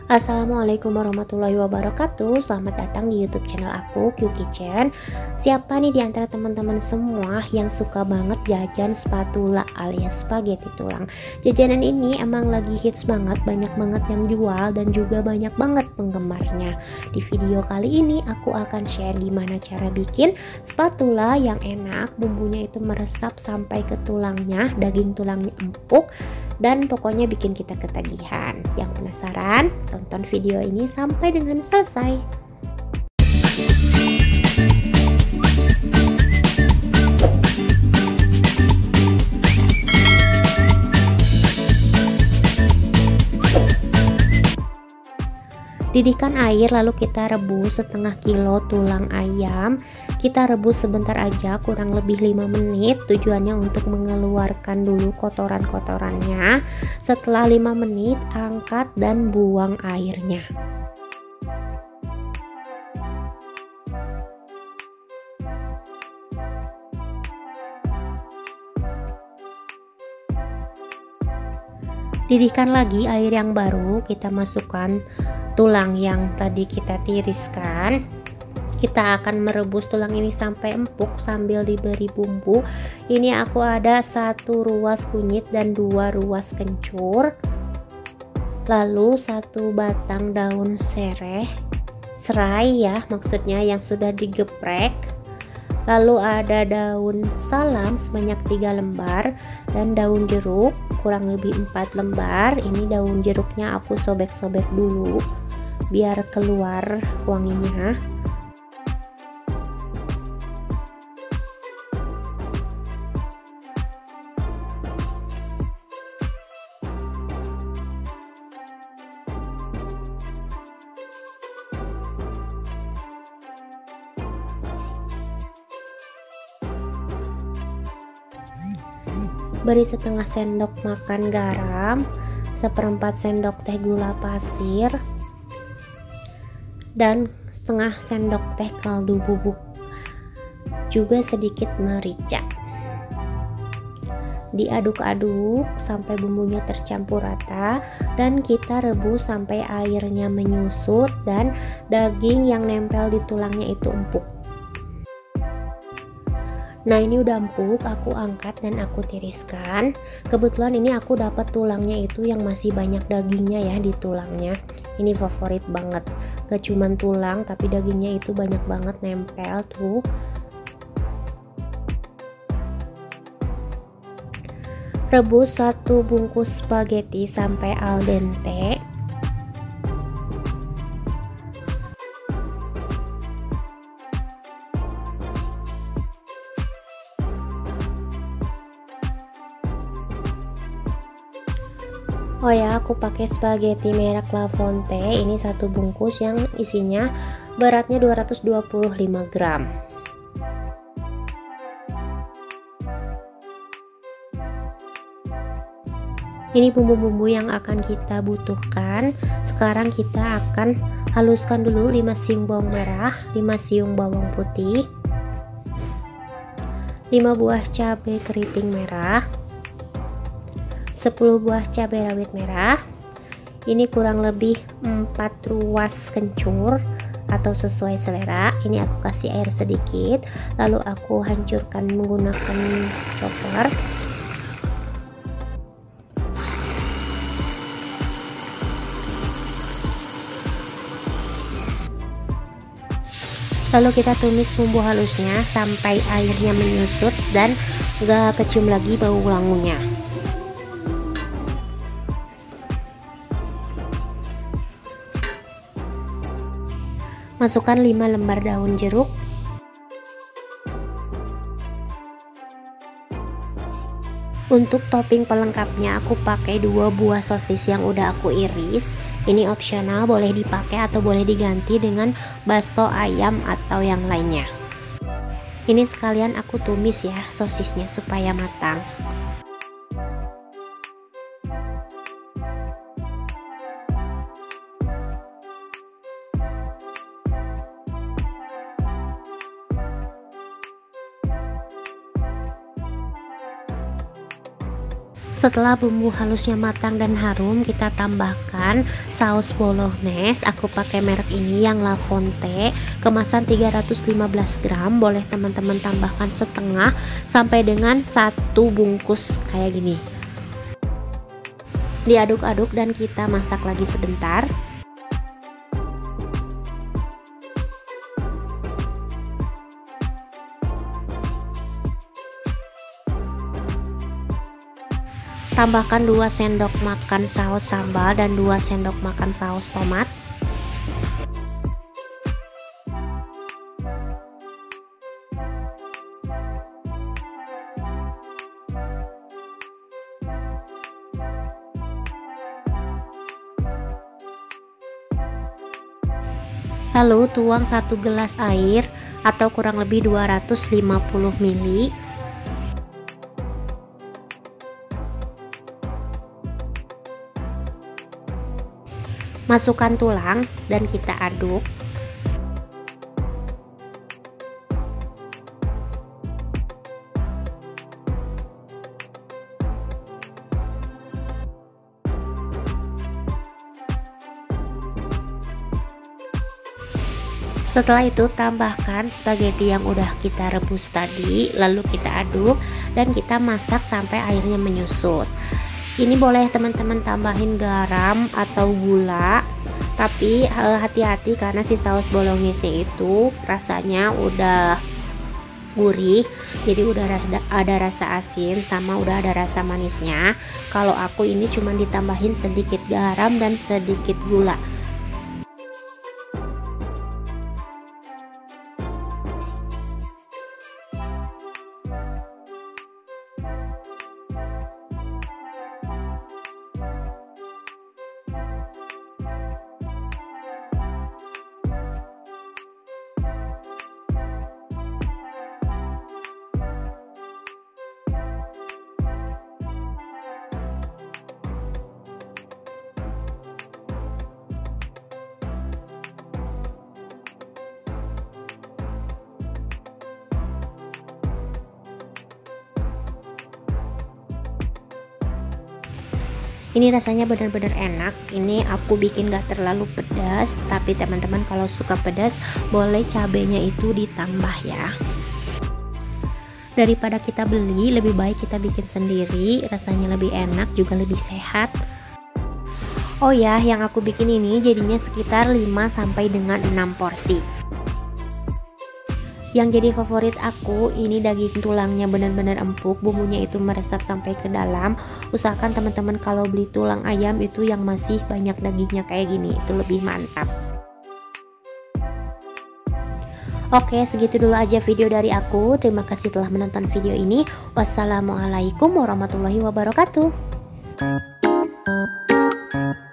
Assalamualaikum warahmatullahi wabarakatuh. Selamat datang di YouTube channel aku, Q Kitchen. Siapa nih di antara teman-teman semua yang suka banget jajan spatula alias spaghetti tulang? Jajanan ini emang lagi hits banget, banyak banget yang jual dan juga banyak banget penggemarnya. Di video kali ini aku akan share gimana cara bikin spatula yang enak, bumbunya itu meresap sampai ke tulangnya, daging tulangnya empuk, dan pokoknya bikin kita ketagihan. Yang penasaran? Tonton video ini sampai dengan selesai. Didihkan air lalu kita rebus setengah kilo tulang ayam. Kita rebus sebentar aja, kurang lebih 5 menit. Tujuannya untuk mengeluarkan dulu kotoran-kotorannya. Setelah 5 menit angkat dan buang airnya. Didihkan lagi air yang baru, kita masukkan tulang yang tadi kita tiriskan. Kita akan merebus tulang ini sampai empuk sambil diberi bumbu. Ini aku ada 1 ruas kunyit dan 2 ruas kencur, lalu 1 batang daun serai ya, maksudnya yang sudah digeprek. Lalu ada daun salam sebanyak 3 lembar dan daun jeruk kurang lebih 4 lembar. Ini daun jeruknya aku sobek-sobek dulu biar keluar wanginya. Beri setengah sendok makan garam, 1/4 sendok teh gula pasir, dan setengah sendok teh kaldu bubuk, juga sedikit merica. Diaduk-aduk sampai bumbunya tercampur rata dan kita rebus sampai airnya menyusut dan daging yang nempel di tulangnya itu empuk. Nah, ini udah empuk, aku angkat dan aku tiriskan. Kebetulan ini aku dapat tulangnya itu yang masih banyak dagingnya ya di tulangnya. Ini favorit banget. Gak cuman tulang tapi dagingnya itu banyak banget nempel tuh. Rebus 1 bungkus spaghetti sampai al dente. Oh ya, aku pakai spaghetti merek La Fonte. Ini 1 bungkus yang isinya beratnya 225 gram. Ini bumbu-bumbu yang akan kita butuhkan. Sekarang kita akan haluskan dulu 5 siung bawang merah, 5 siung bawang putih, 5 buah cabai keriting merah, 10 buah cabai rawit merah. Ini kurang lebih 4 ruas kencur atau sesuai selera. Ini aku kasih air sedikit, lalu aku hancurkan menggunakan chopper. Lalu kita tumis bumbu halusnya sampai airnya menyusut dan gak kecium lagi bau langunya. Masukkan 5 lembar daun jeruk, untuk topping pelengkapnya aku pakai 2 buah sosis yang udah aku iris. Ini opsional, boleh dipakai atau boleh diganti dengan bakso ayam atau yang lainnya. Ini sekalian aku tumis ya sosisnya supaya matang. Setelah bumbu halusnya matang dan harum, kita tambahkan saus bolognese. Aku pakai merek ini yang La Fonte, kemasan 315 gram. Boleh teman-teman tambahkan setengah sampai dengan 1 bungkus kayak gini. Diaduk-aduk dan kita masak lagi sebentar. Tambahkan 2 sendok makan saus sambal dan 2 sendok makan saus tomat. Lalu tuang 1 gelas air atau kurang lebih 250 ml. Masukkan tulang dan kita aduk. Setelah itu tambahkan spaghetti yang udah kita rebus tadi, lalu kita aduk dan kita masak sampai airnya menyusut. Ini boleh teman-teman tambahin garam atau gula, tapi hati-hati karena si saus bolognese itu rasanya udah gurih, jadi udah ada rasa asin sama udah ada rasa manisnya. Kalau aku ini cuma ditambahin sedikit garam dan sedikit gula. Ini rasanya benar-benar enak. Ini aku bikin gak terlalu pedas, tapi teman-teman kalau suka pedas boleh cabenya itu ditambah ya. Daripada kita beli, lebih baik kita bikin sendiri, rasanya lebih enak juga lebih sehat. Oh ya, yang aku bikin ini jadinya sekitar 5 sampai dengan 6 porsi. Yang jadi favorit aku ini daging tulangnya benar-benar empuk, bumbunya itu meresap sampai ke dalam. Usahakan teman-teman kalau beli tulang ayam itu yang masih banyak dagingnya kayak gini, itu lebih mantap. Oke, segitu dulu aja video dari aku. Terima kasih telah menonton video ini. Wassalamualaikum warahmatullahi wabarakatuh.